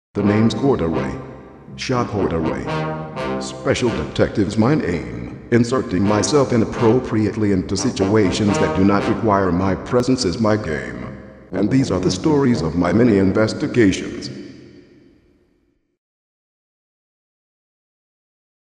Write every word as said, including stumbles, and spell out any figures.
The name's Corduroy. Shot Corduroy. Special detective's my name. Inserting myself inappropriately into situations that do not require my presence is my game. And these are the stories of my many investigations.